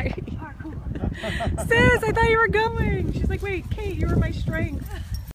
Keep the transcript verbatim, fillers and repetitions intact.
Sis, I thought you were going. She's like, wait, Kate, you were my strength.